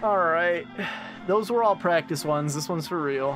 Alright. Those were all practice ones. This one's for real.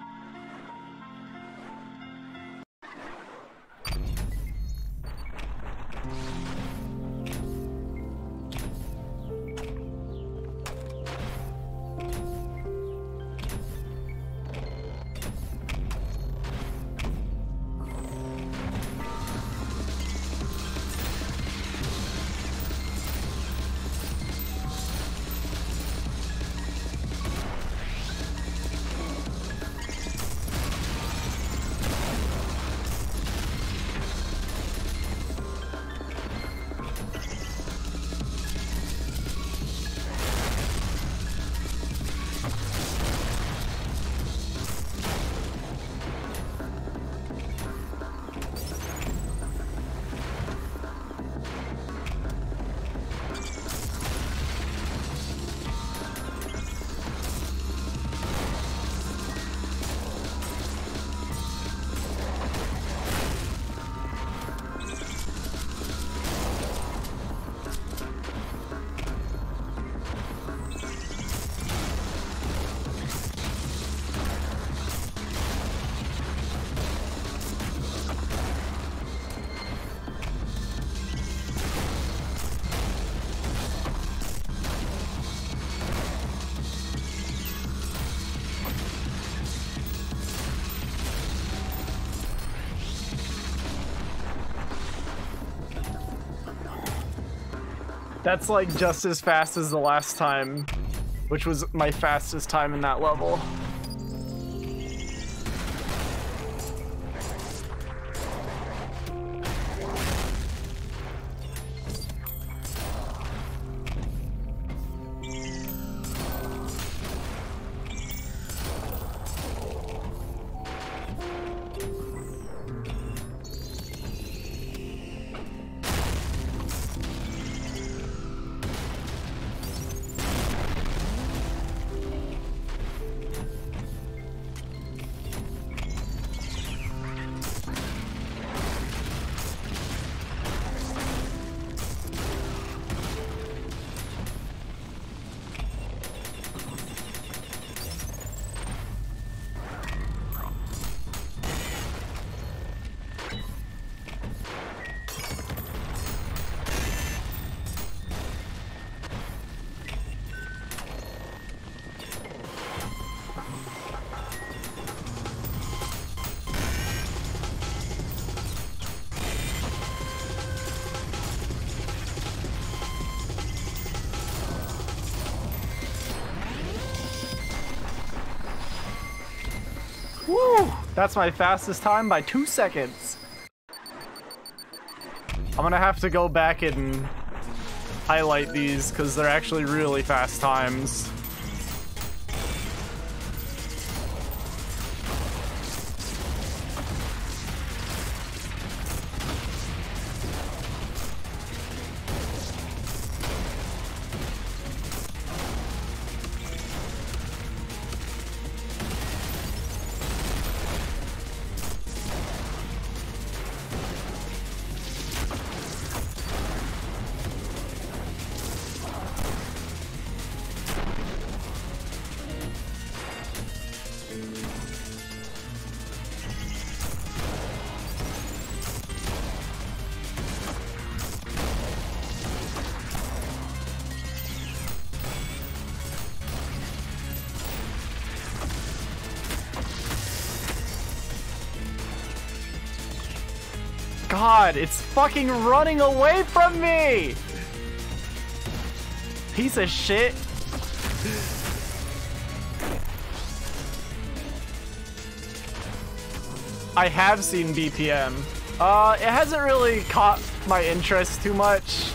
That's like just as fast as the last time, which was my fastest time in that level. Woo! That's my fastest time by 2 seconds. I'm gonna have to go back and highlight these because they're actually really fast times. God, it's fucking running away from me! Piece of shit. I have seen BPM. It hasn't really caught my interest too much.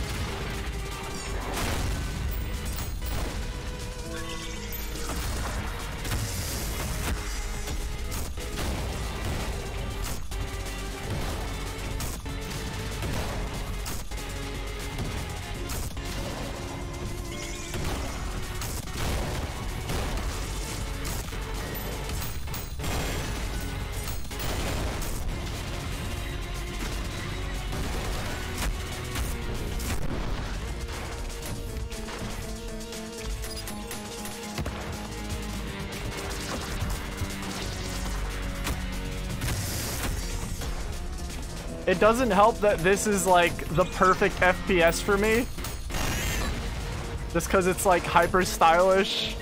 It doesn't help that this is like the perfect FPS for me. Just because it's like hyper stylish.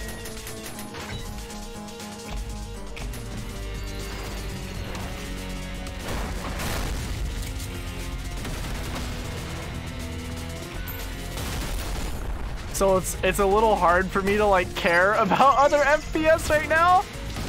So it's a little hard for me to like care about other FPS right now.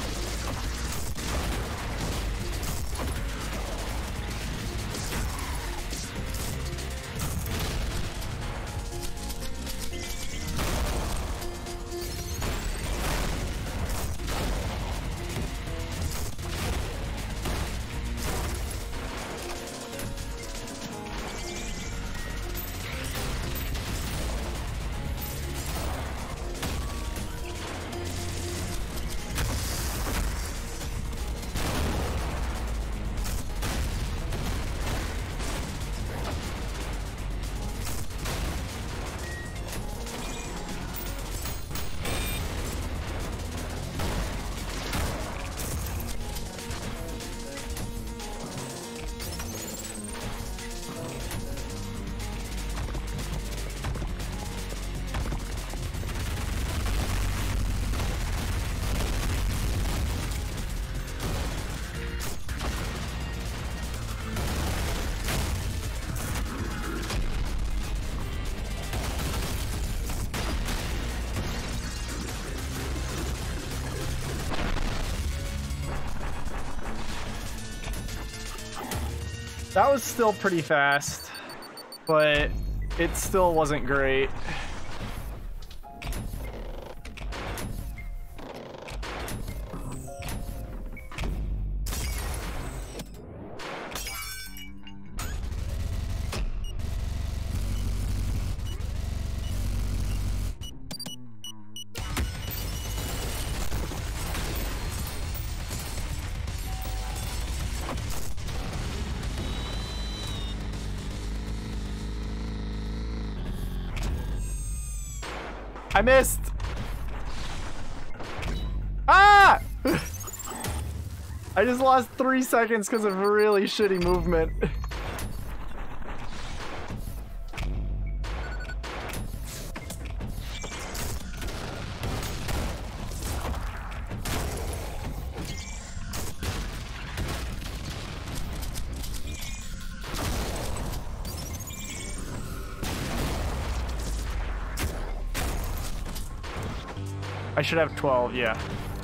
That was still pretty fast, but it still wasn't great. I missed. Ah! I just lost 3 seconds because of really shitty movement. I should have 12, yeah.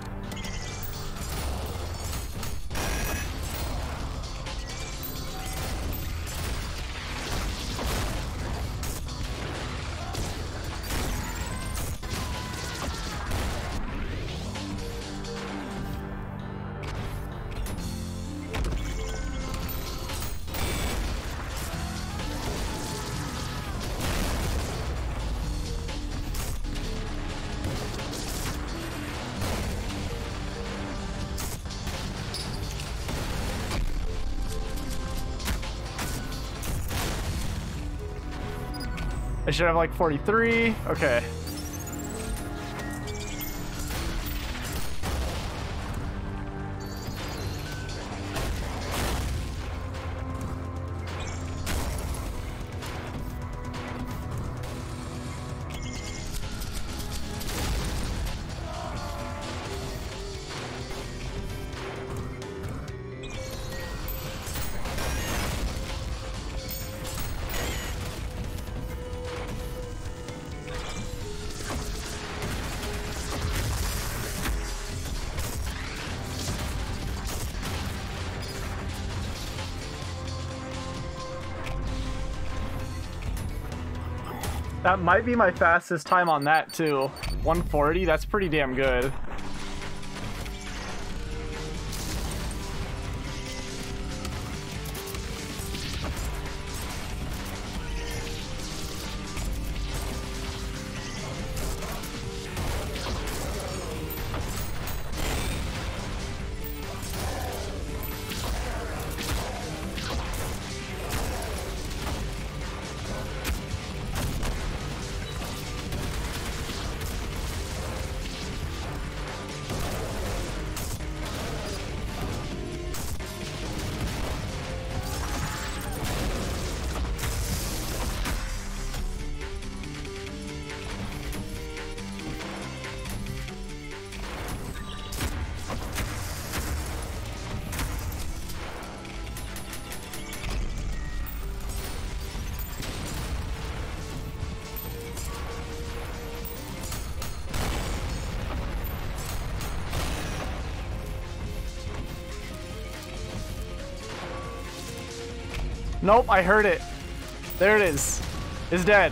I should have like 43. Okay. That might be my fastest time on that too. 140, that's pretty damn good. Nope, I heard it. There it is. It's dead.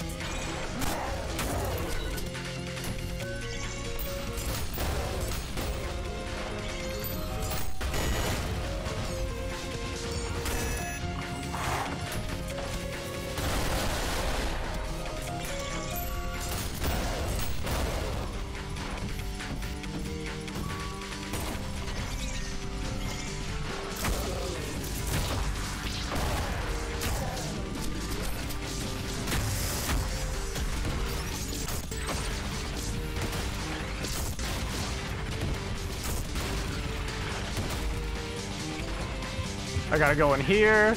I gotta go in here.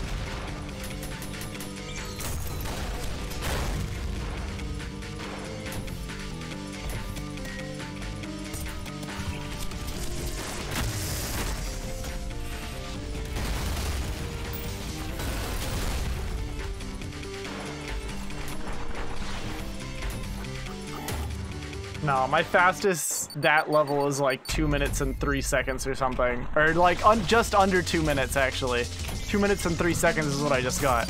No, my fastest that level is like 2 minutes and 3 seconds or something. Or like just under 2 minutes, actually. 2 minutes and 3 seconds is what I just got.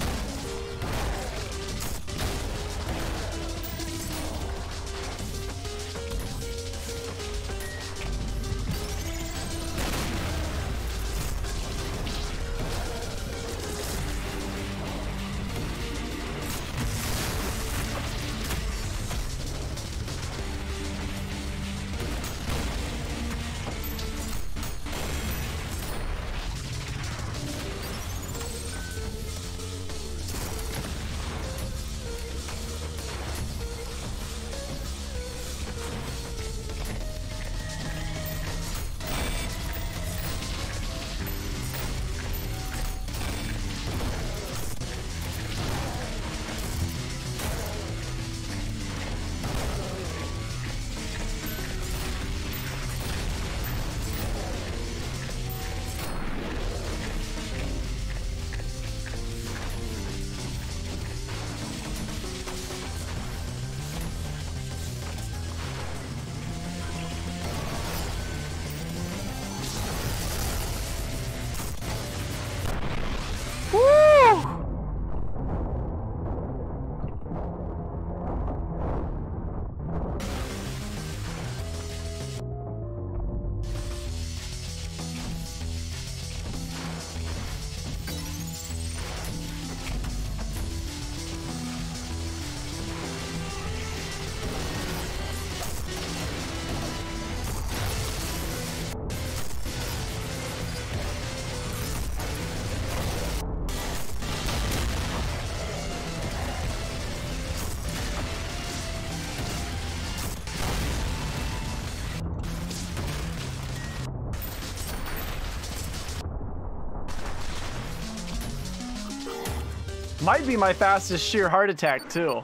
Might be my fastest sheer heart attack, too.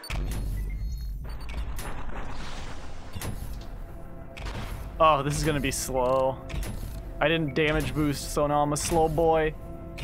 Oh, this is gonna be slow. I didn't damage boost, so now I'm a slow boy.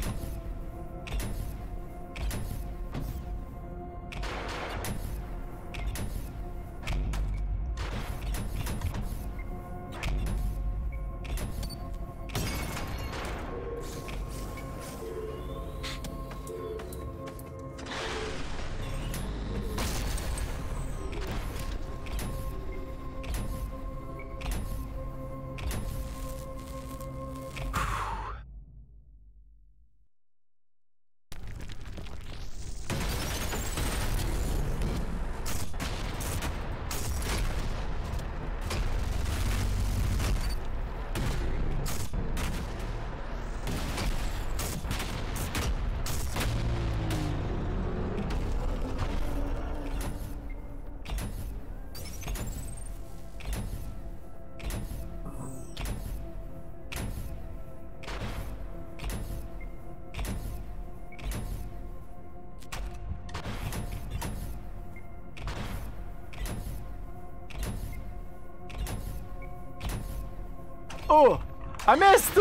Oh, I missed!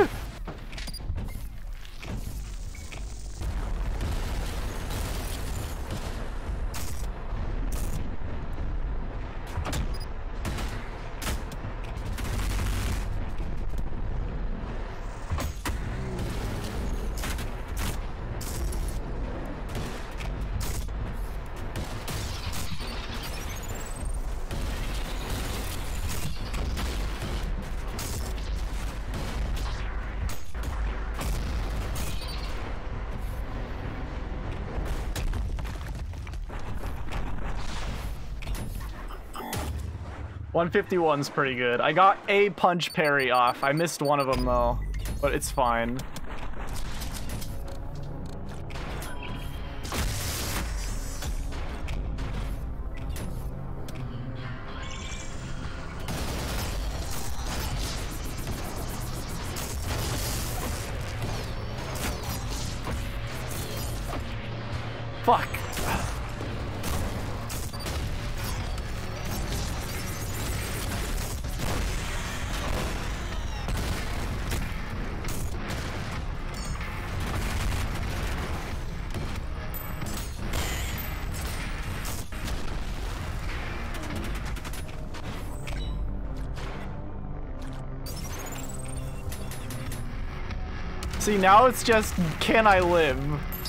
151's pretty good. I got a punch parry off. I missed one of them though, but it's fine. Fuck. See, now it's just, can I live?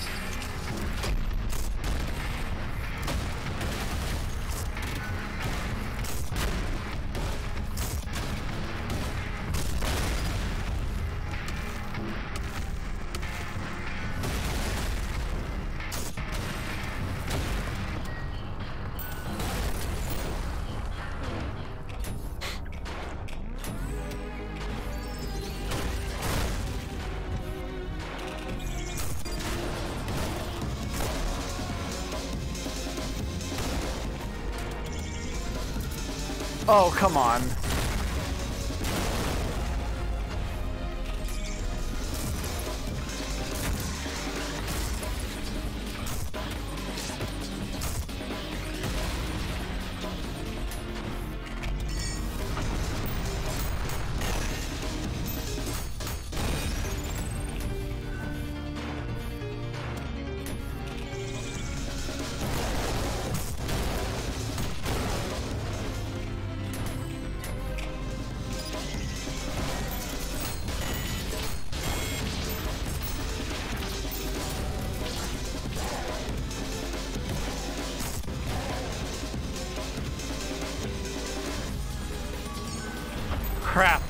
Oh, come on. Crap.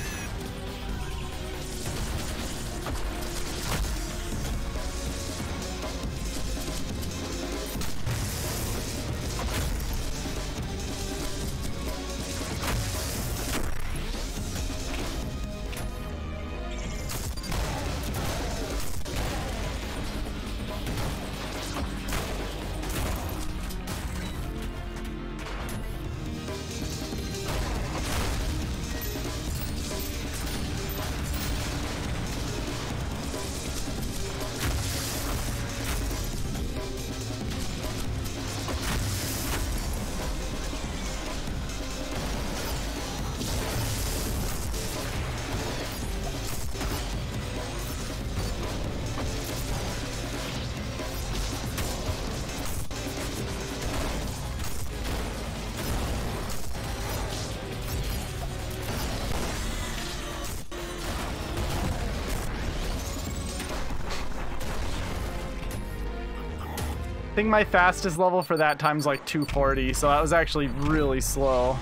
I think my fastest level for that time's like 240, so that was actually really slow.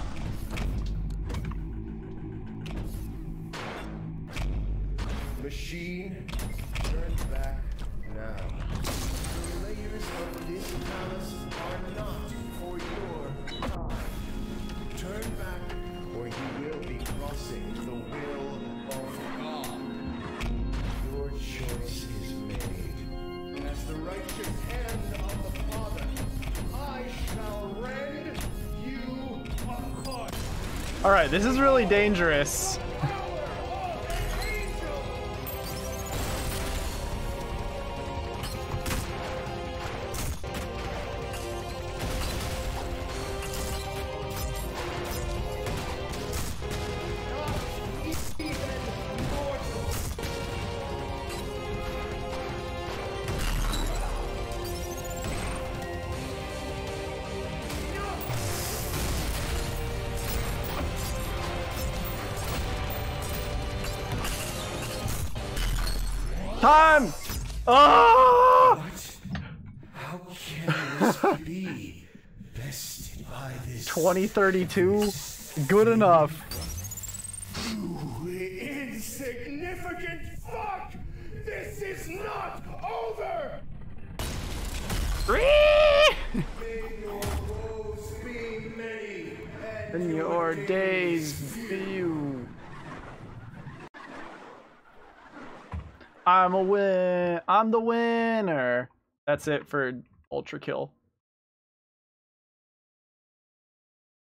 Machine, turn back now. The layers of this palace are not for your time. Turn back, or you will be crossing the will of God. Your choice is made. As the righteous hand of the Father, I shall rend you apart. All right, this is really dangerous. Time! Oh! How can this be? Bested by this 2032? Good enough. You insignificant fuck! This is not over! May your woes be many, and in your days view. I'm the winner. That's it for Ultra Kill.